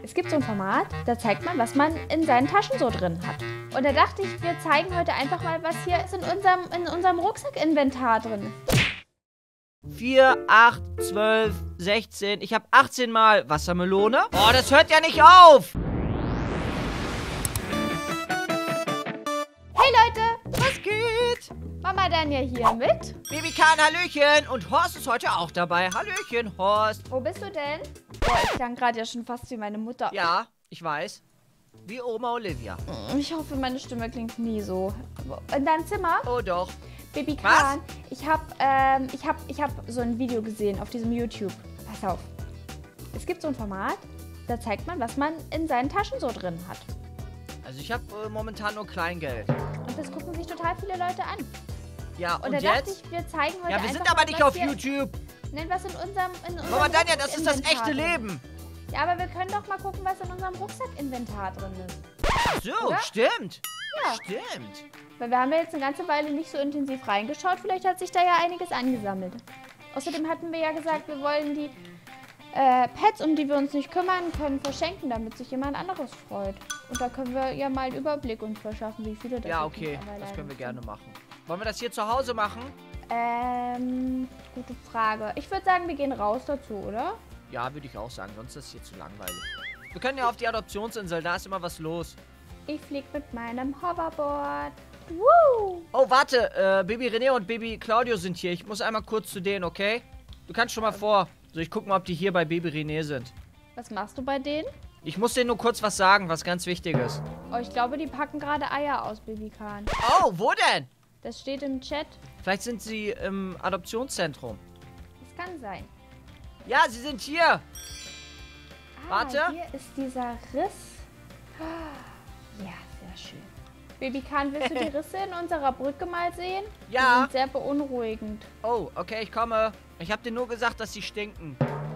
Es gibt so ein Format, da zeigt man, was man in seinen Taschen so drin hat. Und da dachte ich, wir zeigen heute einfach mal, was hier ist in unserem Rucksackinventar drin. 4, 8, 12, 16. Ich habe 18 Mal Wassermelone. Oh, das hört ja nicht auf. Hey Leute, Was geht? Mama Danja hier mit. Babykan, Hallöchen. Und Horst ist heute auch dabei. Hallöchen, Horst. Wo bist du denn? Boah, ich klang gerade ja schon fast wie meine Mutter. Ja, ich weiß. Wie Oma Olivia. Ich hoffe, meine Stimme klingt nie so. In deinem Zimmer? Oh doch. Baby Kahn, ich hab so ein Video gesehen auf diesem YouTube. Pass auf. Es gibt so ein Format, da zeigt man, was man in seinen Taschen so drin hat. Also ich habe momentan nur Kleingeld. Und das gucken sich total viele Leute an. Ja, Und und da jetzt? dachte ich, wir zeigen heute Ja, wir sind einfach aber mal, nicht was auf wir- YouTube. Nein, was in unserem Mama Danja, das ist das Rucksackinventar echte drin Leben. ist. Ja, aber wir können doch mal gucken, was in unserem Rucksackinventar drin ist. Ach so, Oder? stimmt. Ja. Stimmt. Weil wir haben ja jetzt eine ganze Weile nicht so intensiv reingeschaut. Vielleicht hat sich da ja einiges angesammelt. Außerdem hatten wir ja gesagt, wir wollen die Pets, um die wir uns nicht kümmern können, verschenken, damit sich jemand anderes freut. Und da können wir ja mal einen Überblick uns verschaffen, wie viele das Ja, jetzt okay. mittlerweile Das können wir sind. gerne machen. Wollen wir das hier zu Hause machen? Gute Frage. Ich würde sagen, wir gehen raus dazu, oder? Ja, würde ich auch sagen. Sonst ist es hier zu langweilig. Wir können ja auf die Adoptionsinsel. Da ist immer was los. Ich fliege mit meinem Hoverboard. Woo! Oh, warte. Baby René und Baby Claudio sind hier. Ich muss einmal kurz zu denen, okay? Du kannst schon mal vor. So, ich guck mal, ob die hier bei Baby René sind. Was machst du bei denen? Ich muss denen nur kurz was sagen, was ganz Wichtiges. Oh, ich glaube, die packen gerade Eier aus, Babykahn. Oh, wo denn? Das steht im Chat. Vielleicht sind sie im Adoptionszentrum. Das kann sein. Ja, sie sind hier. Warte. Hier ist dieser Riss. Ja, sehr schön. Babykahn, willst du die Risse in unserer Brücke mal sehen? Die Ja. sind sehr beunruhigend. Oh, okay, ich komme. Ich habe dir nur gesagt, dass sie stinken.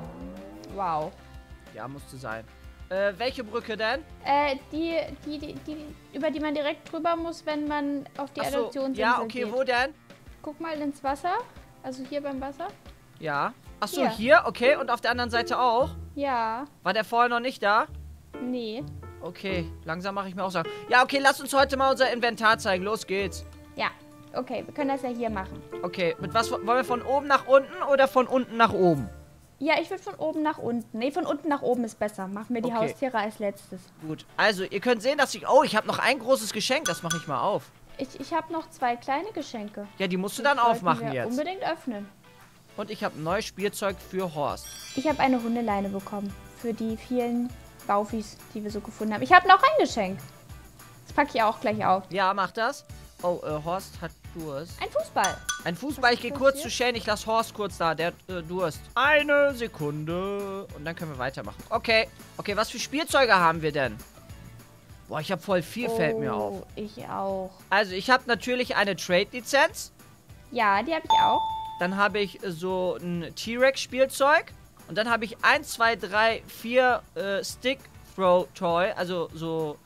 Wow. Ja, musste sein. Welche Brücke denn? Die, über die man direkt drüber muss, wenn man auf die Ach so, Adoptionsinsel ja, okay, geht. wo denn? Guck mal ins Wasser. Also hier beim Wasser. Ja. Ach so, Hier. hier, okay. Und auf der anderen Seite auch? Ja. War der vorher noch nicht da? Nee. Okay, langsam mache ich mir auch Sorgen. Ja, okay, lass uns heute mal unser Inventar zeigen. Los geht's. Ja. Okay, wir können das ja hier machen. Okay, mit was wollen wir von oben nach unten oder von unten nach oben? Ja, ich würde von oben nach unten. Nee, von unten nach oben ist besser. Machen wir die Okay. Haustiere als letztes. Gut, also ihr könnt sehen, dass ich... Oh, ich habe noch ein großes Geschenk. Das mache ich mal auf. Ich habe noch 2 kleine Geschenke. Ja, die musst du Die dann sollten aufmachen wir jetzt. Unbedingt öffnen. Und ich habe ein neues Spielzeug für Horst. Ich habe eine Hundeleine bekommen. Für die vielen Baufis, die wir so gefunden haben. Ich habe noch ein Geschenk. Das packe ich auch gleich auf. Ja, mach das. Oh, Horst hat Durst. Ein Fußball. Ein Fußball, ich gehe kurz zu Shane. Ich lasse Horst kurz da. Der hat Durst. Eine Sekunde. Und dann können wir weitermachen. Okay. Okay, was für Spielzeuge haben wir denn? Boah, ich habe voll viel, fällt mir auf. Ich auch. Also, ich habe natürlich eine Trade-Lizenz. Ja, die habe ich auch. Dann habe ich so ein T-Rex-Spielzeug. Und dann habe ich 1, 2, 3, 4 Stick-Throw-Toy. Also so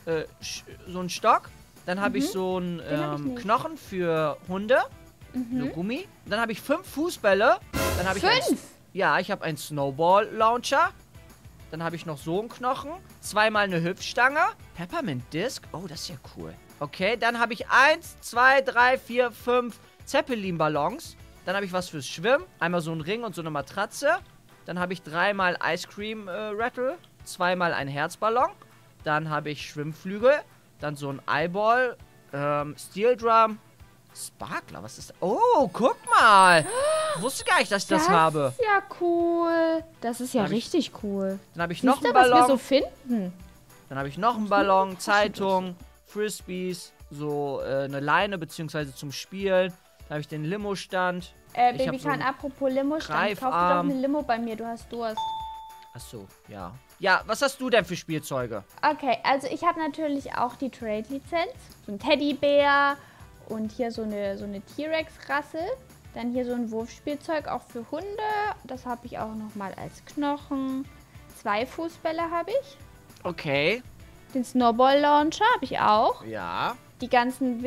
ein Stock. Dann habe ich so einen Den hab ich nicht. Knochen für Hunde. So Gummi. Und dann habe ich 5 Fußbälle. Dann habe ich 5? Ja, ich habe einen Snowball-Launcher. Dann habe ich noch so einen Knochen. 2-mal eine Hüpfstange. Peppermint Disc. Oh, das ist ja cool. Okay, dann habe ich 1, 2, 3, 4, 5 Zeppelin-Ballons. Dann habe ich was fürs Schwimmen. Einmal so einen Ring und so eine Matratze. Dann habe ich 3-mal Ice Cream Rattle. 2-mal ein Herzballon. Dann habe ich Schwimmflügel. Dann so ein Eyeball. Steel Drum. Sparkler, was ist das? Oh, guck mal. Ich wusste gar nicht, dass ich das habe. Das ist ja cool. Das ist ja Hab ich- richtig cool. Dann habe ich Siehst noch du, einen was wir Ballon. so finden? Dann habe ich noch einen Ballon, Zeitung, Frisbees, so eine Leine beziehungsweise zum Spielen. Dann habe ich den Limo-Stand. Ich hab Babykahn, so einen apropos Limo-Stand. Kauf dir doch Greifarm. eine Limo bei mir, du hast Durst. Achso, ja. Ja, was hast du denn für Spielzeuge? Okay, also ich habe natürlich auch die Trade-Lizenz. So ein Teddybär und hier so eine T-Rex-Rassel. Dann hier so ein Wurfspielzeug auch für Hunde. Das habe ich auch nochmal als Knochen. 2 Fußbälle habe ich. Okay. Den Snowball-Launcher habe ich auch. Ja. Die ganzen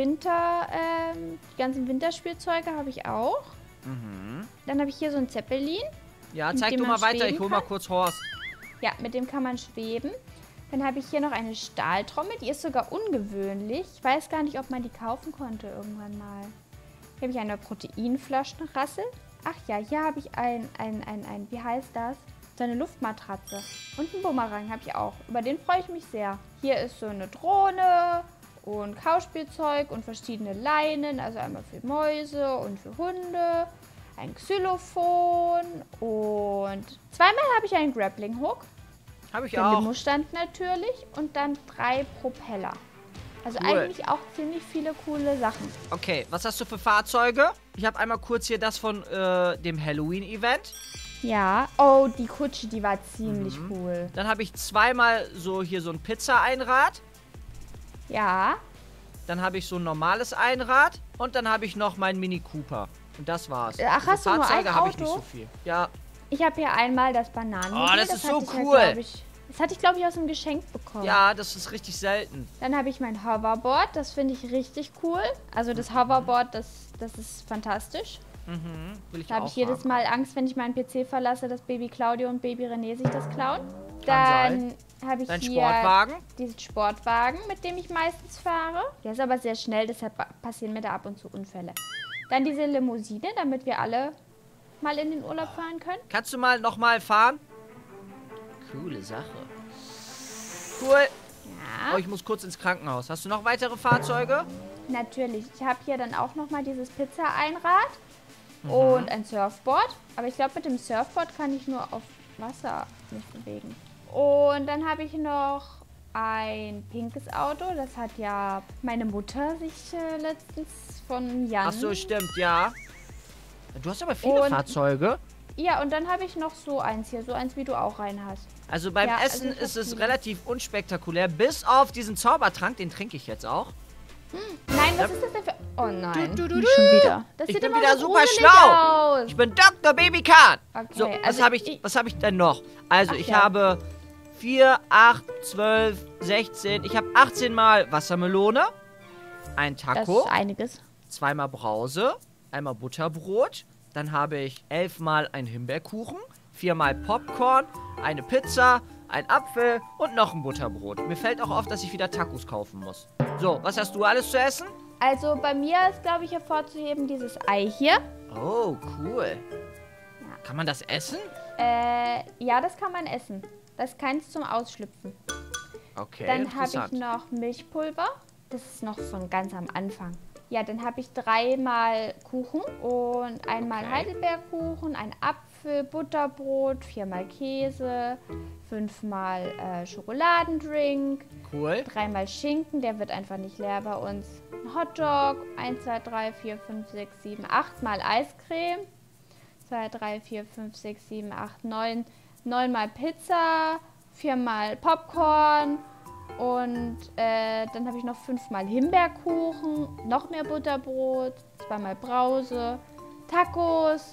Winterspielzeuge habe ich auch. Mhm. Dann habe ich hier so ein Zeppelin. Ja, Mit zeig dem du man mal weiter. Ich schweben hol mal kann? kurz Horst. Ja, mit dem kann man schweben. Dann habe ich hier noch eine Stahltrommel. Die ist sogar ungewöhnlich. Ich weiß gar nicht, ob man die kaufen konnte irgendwann mal. Hier habe ich eine Proteinflaschenrassel. Ach ja, hier habe ich wie heißt das? So eine Luftmatratze. Und einen Bumerang habe ich auch. Über den freue ich mich sehr. Hier ist so eine Drohne und Kauspielzeug und verschiedene Leinen. Also einmal für Mäuse und für Hunde. Ein Xylophon und zweimal habe ich einen Grappling Hook. Habe ich Für auch. Limostand natürlich und dann 3 Propeller. Also Cool. eigentlich auch ziemlich viele coole Sachen. Okay, was hast du für Fahrzeuge? Ich habe einmal kurz hier das von dem Halloween-Event. Ja, oh, die Kutsche, die war ziemlich cool. Dann habe ich zweimal so hier so ein Pizza-Einrad. Ja, Dann habe ich so ein normales Einrad. Und dann habe ich noch meinen Mini Cooper. Und das war's. Ach, hast du nur ein Fahrzeuge habe ich nicht Auto? so viel. Ja, ich habe hier einmal das Bananenmobil. Oh, das ist so hatte ich ja, cool. das hatte ich, glaube ich, aus dem Geschenk bekommen. ja, das ist richtig selten. Dann habe ich mein Hoverboard. Das finde ich richtig cool. Also das Hoverboard, das ist fantastisch. Will ich Da habe auch ich jedes haben. Mal Angst, wenn ich meinen PC verlasse, dass Baby Claudio und Baby René sich das klauen. Kann Dann habe ich Dein hier Sportwagen. diesen Sportwagen, mit dem ich meistens fahre. Der ist aber sehr schnell, deshalb passieren mir da ab und zu Unfälle. Dann diese Limousine, damit wir alle mal in den Urlaub fahren können. Kannst du mal nochmal fahren? Coole Sache. Cool. Ja, Oh, ich muss kurz ins Krankenhaus. Hast du noch weitere Fahrzeuge? natürlich. Ich habe hier dann auch nochmal dieses Pizza-Einrad und ein Surfboard. Aber ich glaube, mit dem Surfboard kann ich nur auf Wasser mich bewegen. Und dann habe ich noch ein pinkes Auto. Das hat ja meine Mutter sich letztens von Jan... Ach so, stimmt, ja. Du hast aber viele Und- Fahrzeuge. Ja, und dann habe ich noch so eins hier. So eins, wie du auch rein hast. Also beim Ja, Essen also ich ist hab es viele. relativ unspektakulär. Bis auf diesen Zaubertrank, den trinke ich jetzt auch. Nein, was ist das denn für... Oh nein, Du, du, nicht du. schon wieder. Das Ich sieht bin immer wieder so super gruselig schlau. aus. Ich bin Dr. Baby Kahn. Okay, So, also was hab ich denn noch? Also, Ach ich ja. habe 4, 8, 12, 16. Ich habe 18 Mal Wassermelone. Ein Das Taco. ist einiges. Zweimal Brause. Einmal Butterbrot. Dann habe ich 11 Mal einen Himbeerkuchen. 4 Mal Popcorn. Eine Pizza. Ein Apfel und noch ein Butterbrot. Mir fällt auch auf, dass ich wieder Tacos kaufen muss. So, was hast du alles zu essen? Also bei mir ist, glaube ich, hervorzuheben dieses Ei hier. Oh, cool. Ja. Kann man das essen? Ja, das kann man essen. Das ist keins zum Ausschlüpfen. Okay, Dann habe interessant. ich noch Milchpulver. Das ist noch von ganz am Anfang. Ja, dann habe ich 3 Mal Kuchen und einmal Okay. Heidelbeerkuchen, ein Apfel, Butterbrot, 4 Mal Käse, 5 Mal Schokoladendrink, Cool. 3 Mal Schinken, der wird einfach nicht leer bei uns. Ein Hotdog, 1, 2, 3, 4, 5, 6, 7, 8 Mal Eiscreme, 2, 3, 4, 5, 6, 7, 8, 9, 9 Mal Pizza, 4 Mal Popcorn und dann habe ich noch 5 Mal Himbeerkuchen, noch mehr Butterbrot, 2 Mal Brause, Tacos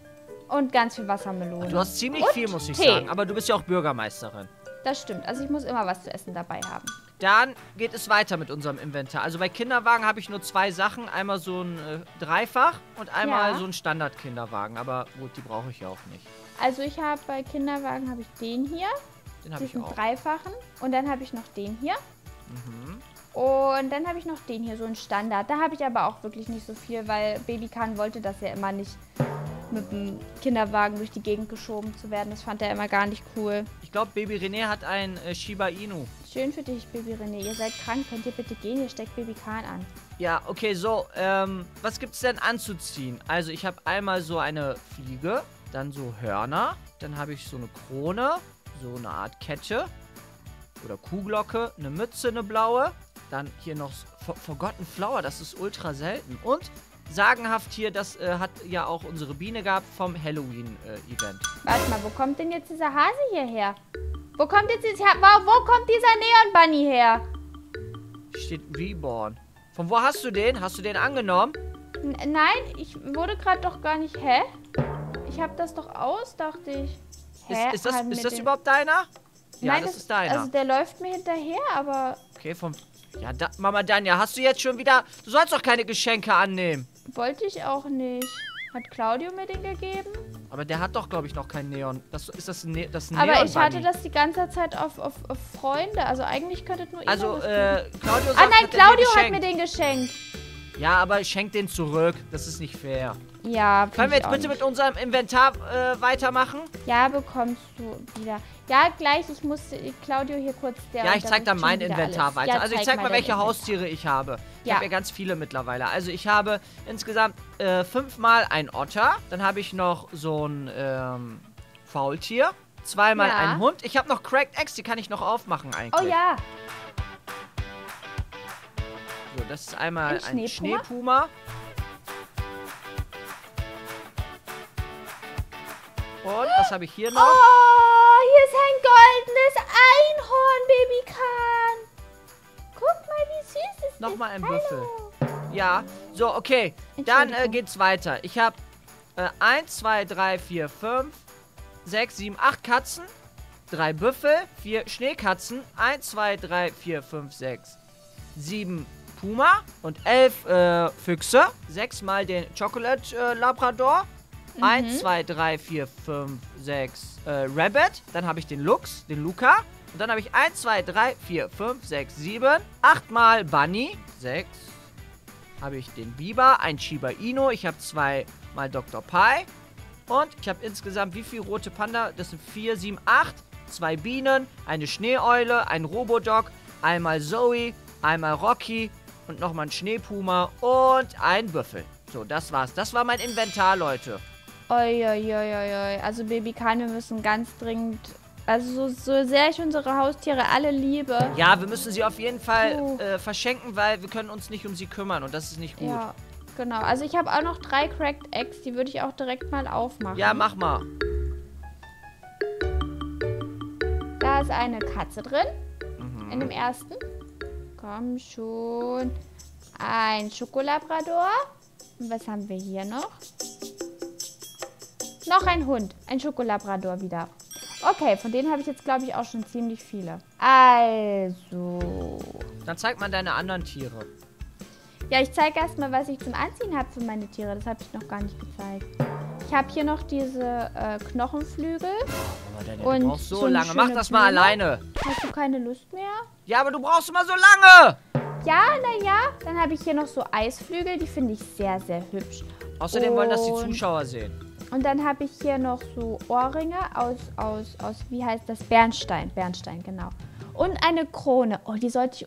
und ganz viel Wassermelone. Du hast ziemlich Und viel, muss ich Tee. sagen. Aber du bist ja auch Bürgermeisterin. Das stimmt, also ich muss immer was zu essen dabei haben. Dann geht es weiter mit unserem Inventar. Also bei Kinderwagen habe ich nur 2 Sachen. Einmal so ein Dreifach und einmal Ja. so ein Standard-Kinderwagen. Aber gut, die brauche ich ja auch nicht. Also ich habe bei Kinderwagen habe ich den hier, Den habe ich diesen auch. dreifachen und dann habe ich noch den hier. Mhm. Und dann habe ich noch den hier, so ein Standard. Da habe ich aber auch wirklich nicht so viel, weil Baby Khan wollte das ja immer nicht, mit dem Kinderwagen durch die Gegend geschoben zu werden. Das fand er immer gar nicht cool. Ich glaube, Baby René hat ein Shiba Inu. Schön für dich, Baby René. Ihr seid krank, könnt ihr bitte gehen? Ihr steckt Baby Khan an. Ja, okay, so. Was gibt's denn anzuziehen? Also ich habe einmal so eine Fliege, dann so Hörner, dann habe ich so eine Krone, so eine Art Kette oder Kuhglocke, eine Mütze, eine blaue. Dann hier noch Forgotten Flower, das ist ultra selten. Und sagenhaft hier, das hat ja auch unsere Biene gehabt vom Halloween-Event. Warte mal, wo kommt denn jetzt dieser Hase hierher? Wo kommt jetzt wo kommt dieser Neon Bunny her? Steht Reborn. Von wo hast du den? Hast du den angenommen? Nein, ich wurde gerade doch gar nicht. Hä? Ich habe das doch aus, dachte ich. Hä? Ist das, Halt ist mit das dem- überhaupt deiner? Ja, Nein, das ist deiner. Also der läuft mir hinterher, aber Okay, ja, Mama Danja, hast du jetzt schon wieder... Du sollst doch keine Geschenke annehmen. wollte ich auch nicht. Hat Claudio mir den gegeben? Aber der hat doch, glaube ich, noch kein Neon. Ist das ein Neon? Aber ich hatte das die ganze Zeit auf Freunde. Also eigentlich könnte nur ihr Also, das Claudio sagt, Ah nein, Claudio hat geschenkt. mir den geschenkt. Ja, aber schenkt den zurück. Das ist nicht fair. Ja, Können wir jetzt bitte mit unserem Inventar weitermachen? Ja, bekommst du wieder. Ja, gleich. Ich muss Claudio hier kurz... Ja, ich zeig dann mein Inventar weiter. Ja, also ich zeig mal, welche Haustiere ich habe. Ich Ja. habe ja ganz viele mittlerweile. Also ich habe insgesamt 5-mal ein Otter. Dann habe ich noch so ein Faultier. 2-mal Ja. einen Hund. Ich habe noch Cracked Eggs, die kann ich noch aufmachen eigentlich. Oh ja. So, das ist einmal Ein ein Schneepuma? Schneepuma. Und was habe ich hier noch? Oh, hier ist ein goldenes Einhorn, Babykan. Guck mal, wie süß ist Nochmal ein Hallo. Büffel. Ja, so, okay. Dann Entschuldigung. geht's weiter. Ich habe 1, 2, 3, 4, 5, 6, 7, 8 Katzen, 3 Büffel, 4 Schneekatzen, 1, 2, 3, 4, 5, 6, 7 Puma und 11 Füchse. 6-mal den Chocolate Labrador. 1, 2, 3, 4, 5, 6 Rabbit. Dann habe ich den Lux, den Luca. Und dann habe ich 1, 2, 3, 4, 5, 6, 7. 8-mal Bunny. 6. Habe ich den Biber, ein Shiba Inu. Ich habe 2-mal Dr. Pie. Und ich habe insgesamt wie viel rote Panda? Das sind 4, 7, 8. 2 Bienen, eine Schneeeule, ein Robodog, einmal Zoe, einmal Rocky und nochmal ein Schneepuma und ein Büffel. So, das war's. Das war mein Inventar, Leute. Oi. Also Babykan, wir müssen ganz dringend... Also so sehr ich unsere Haustiere alle liebe. Ja, wir müssen sie auf jeden Fall verschenken, weil wir können uns nicht um sie kümmern und das ist nicht gut. Ja, genau. Also ich habe auch noch 3 Cracked Eggs, die würde ich auch direkt mal aufmachen. Ja, mach mal. Da ist eine Katze drin. Mhm. In dem ersten. Komm schon. Ein Schokolabrador. Und was haben wir hier noch? Noch ein Hund. Ein Schokolabrador wieder. Okay, von denen habe ich jetzt, glaube ich, auch schon ziemlich viele. Also. Dann zeig mal deine anderen Tiere. Ja, ich zeige erstmal, was ich zum Anziehen habe für meine Tiere. Das habe ich noch gar nicht gezeigt. Ich habe hier noch diese Knochenflügel. Aber Daniel, Und du brauchst so so eine lange. Mach schöne das mal Blume. alleine. Hast du keine Lust mehr? Ja, aber du brauchst immer so lange. Ja, naja. Dann habe ich hier noch so Eisflügel. Die finde ich sehr, sehr hübsch. Außerdem wollen das die Und- Zuschauer sehen. Und dann habe ich hier noch so Ohrringe aus, wie heißt das? Bernstein. Bernstein, genau. Und eine Krone. Oh, die sollte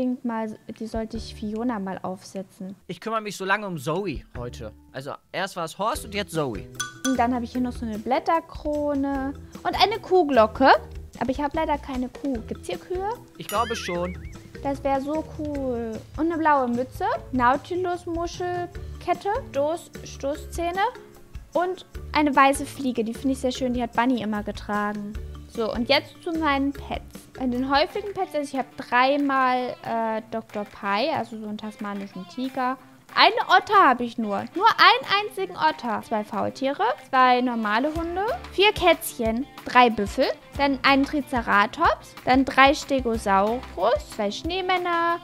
ich Fiona mal aufsetzen. Ich kümmere mich so lange um Zoe heute. Also erst war es Horst und jetzt Zoe. Und dann habe ich hier noch so eine Blätterkrone. Und eine Kuhglocke. Aber ich habe leider keine Kuh. Gibt's hier Kühe? Ich glaube schon. Das wäre so cool. Und eine blaue Mütze. Nautilus-Muschelkette. Stoßzähne. Und eine weiße Fliege. Die finde ich sehr schön. Die hat Bunny immer getragen. So, und jetzt zu meinen Pets. Bei den häufigen Pets, also ich habe 3-mal Dr. Pie, also so einen tasmanischen Tiger. Eine Otter habe ich nur. Nur einen einzigen Otter. 2 Faultiere, 2 normale Hunde, 4 Kätzchen, 3 Büffel, dann einen Triceratops, dann 3 Stegosaurus, 2 Schneemänner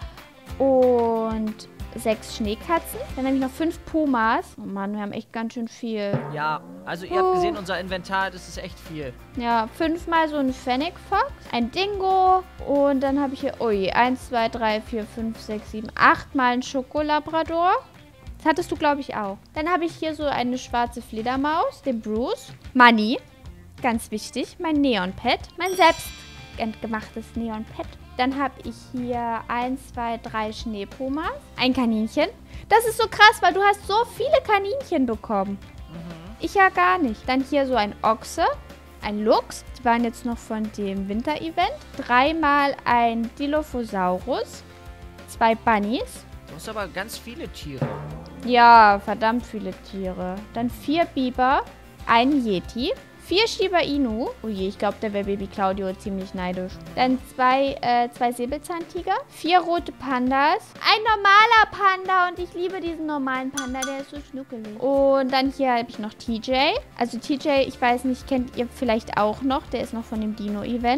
und 6 Schneekatzen. Dann habe ich noch 5 Pumas. Oh Mann, wir haben echt ganz schön viel. Ja, also ihr habt gesehen, unser Inventar, das ist echt viel. Ja, 5-mal so ein Fennec Fox, ein Dingo und dann habe ich hier, ui, 1, 2, 3, 4, 5, 6, 7, 8-mal ein Schokolabrador. Das hattest du, glaube ich, auch. Dann habe ich hier so eine schwarze Fledermaus, den Bruce. Money, ganz wichtig, mein Neon-Pet, mein selbst gemachtes Neon-Pet. Dann habe ich hier 1, 2, 3 Schneepumas, ein Kaninchen. Das ist so krass, weil du hast so viele Kaninchen bekommen. Ich ja gar nicht. Dann hier so ein Ochse, ein Luchs. Die waren jetzt noch von dem Winter-Event. 3-mal ein Dilophosaurus. 2 Bunnies. Du hast aber ganz viele Tiere. Ja, verdammt viele Tiere. Dann 4 Biber, ein Yeti. 4 Shiba Inu. Oh je, ich glaube, da wäre Baby Claudio ziemlich neidisch. Dann 2 Säbelzahntiger. 4 rote Pandas. Ein normaler Panda und ich liebe diesen normalen Panda, der ist so schnuckelig. Und dann hier habe ich noch TJ. Also TJ, ich weiß nicht, kennt ihr vielleicht auch noch. Der ist noch von dem Dino-Event.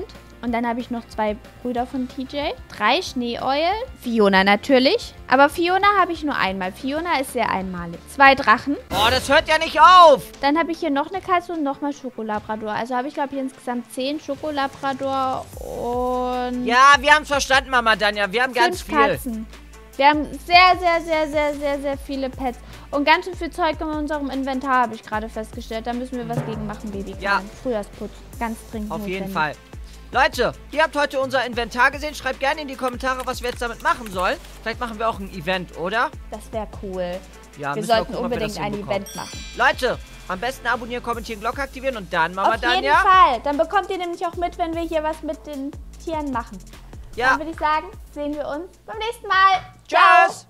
Und dann habe ich noch 2 Brüder von TJ. 3 Schneeeulen. Fiona natürlich. Aber Fiona habe ich nur einmal. Fiona ist sehr einmalig. 2 Drachen. Oh, das hört ja nicht auf. Dann habe ich hier noch eine Katze und nochmal Schokolabrador. Also habe ich, glaube ich, insgesamt 10 Schokolabrador und... Ja, wir haben es verstanden, Mama Danja. Wir haben ganz 5 viel. Katzen. Wir haben sehr viele Pets. Und ganz schön viel Zeug in unserem Inventar, habe ich gerade festgestellt. Da müssen wir was gegen machen, Baby. Ja. Frühjahrsputz. Ganz dringend Auf notwendig. jeden Fall. Leute, ihr habt heute unser Inventar gesehen. Schreibt gerne in die Kommentare, was wir jetzt damit machen sollen. Vielleicht machen wir auch ein Event, oder? Das wäre cool. Ja, Wir müssen sollten gucken, ob wir das unbedingt ein hinbekommen. Event machen. Leute, am besten abonnieren, kommentieren, Glocke aktivieren und dann, Mama Auf jeden Danja. Fall. Dann bekommt ihr nämlich auch mit, wenn wir hier was mit den Tieren machen. Ja. Dann würde ich sagen, sehen wir uns beim nächsten Mal. Tschüss.